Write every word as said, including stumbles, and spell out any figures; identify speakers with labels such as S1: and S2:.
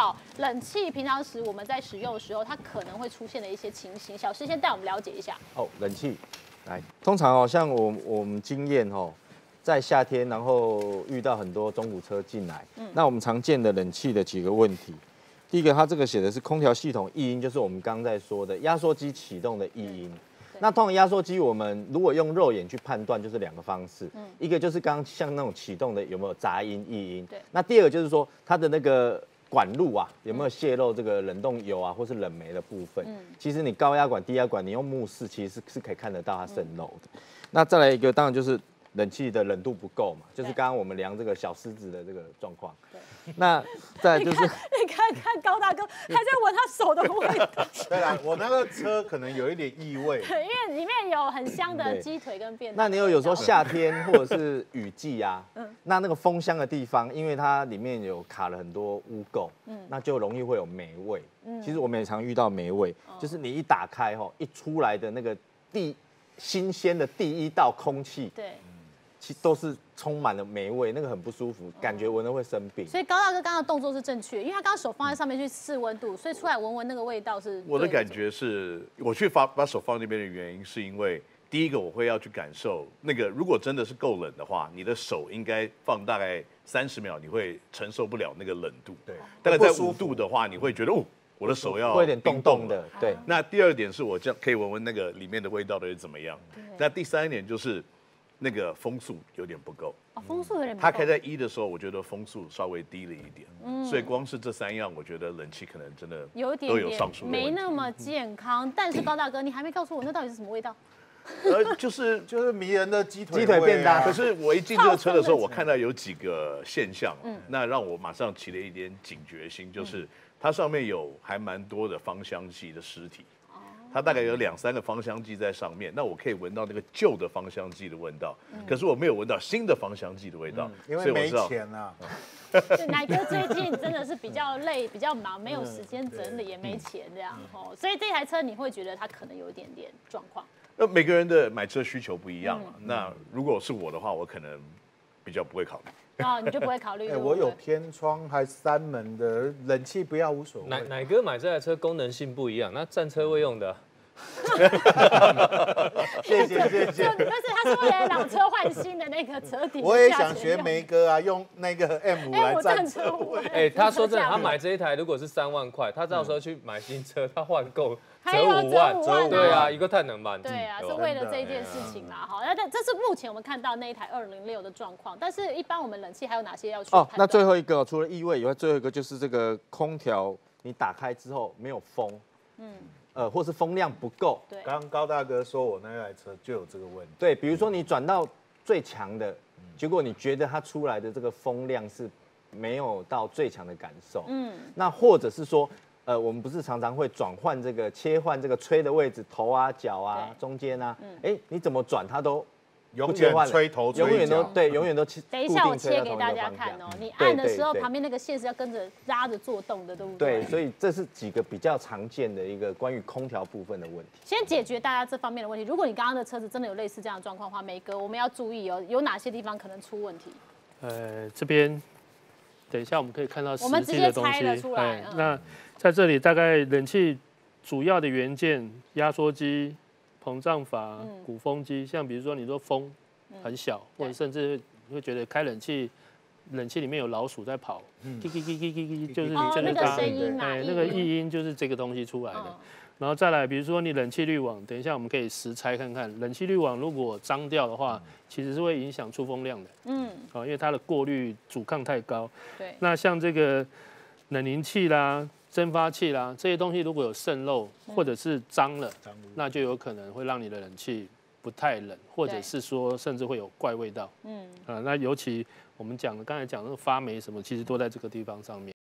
S1: 到冷气平常时我们在使用的时候，它可能会出现的一些情形。小施先带我们了解一下。
S2: 哦，冷气，来，通常哦，像我我们经验哦，在夏天，然后遇到很多中古车进来，嗯，那我们常见的冷气的几个问题，第一个，它这个写的是空调系统异音，就是我们刚刚在说的压缩机启动的异音。那通常压缩机，我们如果用肉眼去判断，就是两个方式，嗯，一个就是刚刚像那种启动的有没有杂音、异音，对。那第二个就是说它的那个管路啊有没有泄漏这个冷冻油啊或是冷媒的部分，嗯，其实你高压管、低压管，你用目视其实是是可以看得到它渗漏的。嗯，那再来一个，当然就是冷气的冷度不够嘛，就是刚刚我们量这个小狮子的这个状况。对。那再来就是，
S1: 你看看高大哥还在闻他手的味道。
S3: 对啦，我那个车可能有一点异味，
S1: 因为里面有很香的鸡腿跟便当。
S2: 那你有有时候夏天或者是雨季啊，嗯，那那个风箱的地方，因为它里面有卡了很多污垢，嗯，那就容易会有霉味。嗯，其实我们也常遇到霉味，嗯，就是你一打开吼，一出来的那个第新鲜的第一道空气，对。其实都是充满了霉味，那个很不舒服，感觉闻了会生病。
S1: 所以高大哥刚刚的动作是正确，因为他刚刚手放在上面去试温度，所以出来闻闻那个味道是。
S4: 我的感觉是，我去发把手放那边的原因，是因为第一个我会要去感受那个，如果真的是够冷的话，你的手应该放大概三十秒，你会承受不了那个冷度。对，大概在五度的话，你会觉得哦，我的手要
S2: 会有点冻冻的。对。
S4: 那第二点是我这样可以闻闻那个里面的味道到底怎么样。那第三点就是。那个风速有点不够
S1: 哦，风速有点不够。
S4: 它开在一的时候，我觉得风速稍微低了一点，嗯，所以光是这三样，我觉得冷气可能真的
S1: 有点
S4: 都有上述
S1: 没那么健康。但是高大哥，你还没告诉我那到底是什么味道？
S4: 呃，就是
S3: 就是迷人的鸡腿
S2: 鸡腿便当。
S4: 可是我一进这个车的时候，我看到有几个现象，嗯，那让我马上起了一点警觉心，就是它上面有还蛮多的芳香剂的尸体。它大概有两三个芳香剂在上面，那我可以闻到那个旧的芳香剂的味道，嗯，可是我没有闻到新的芳香剂的味道，嗯，
S3: 因为没钱啊。
S1: 乃哥最近真的是比较累、比较忙，没有时间整理，也没钱这样哦，所以这台车你会觉得它可能有一点点状况。
S4: 那每个人的买车需求不一样嘛，嗯，那如果是我的话，我可能比较不会考虑。
S1: 哦，你就不会考虑？
S3: 哎，我有偏窗还三门的，冷气不要无所谓。
S5: 乃乃哥买这台车功能性不一样，那占车位用的。
S3: 谢谢谢谢。
S1: 但是他是为了老车换新的那个车底。
S3: 我也想学梅哥啊，用那个 M 五来占车位。
S5: 哎，他说真的，他买这一台如果是三万块，他到时候去买新车，他换购折五万，折对啊，一个太能版。
S1: 对啊，是为了这件事情啦。好，那这是目前我们看到那一台二零六的状况。但是，一般我们冷气还有哪些要去？哦，
S2: 那最后一个除了异味以外，最后一个就是这个空调，你打开之后没有风。嗯。呃，或是风量不够。
S3: 对，刚刚高大哥说我那台车就有这个问题。
S2: 对，比如说你转到最强的，结果你觉得它出来的这个风量是没有到最强的感受。嗯，那或者是说，呃，我们不是常常会转换这个切换这个吹的位置，头啊、脚啊、中间啊，哎，你怎么转它都
S3: 永远吹头吹脚，
S2: 永远都对，永远都切。
S1: 等一下我切给大家看哦，你按的时候旁边那个线是要跟着拉着做动的，对不对？
S2: 对，所以这是几个比较常见的一个关于空调部分的问题。
S1: 先解决大家这方面的问题。如果你刚刚的车子真的有类似这样的状况的话，梅哥，我们要注意哦，有哪些地方可能出问题？
S6: 呃，这边等一下我们可以看到实
S1: 际的东西。我们直接拆了出来。
S6: 嗯、那在这里大概冷气主要的元件，压缩机、膨胀阀、嗯、鼓风机，像比如说你说风很小，嗯、或者甚至会觉得开冷气。冷气里面有老鼠在跑，叽叽叽叽叽叽，就是就是
S1: 那个声音嘛，
S6: 哎，那个异音就是这个东西出来的。然后再来，比如说你冷气滤网，等一下我们可以实拆看看，冷气滤网如果脏掉的话，其实是会影响出风量的。嗯，哦，因为它的过滤阻抗太高。对。那像这个冷凝器啦、蒸发器啦这些东西，如果有渗漏或者是脏了，那就有可能会让你的冷气不太冷，或者是说甚至会有怪味道。嗯。啊，那尤其我们讲的刚才讲那个发霉什么，其实都在这个地方上面。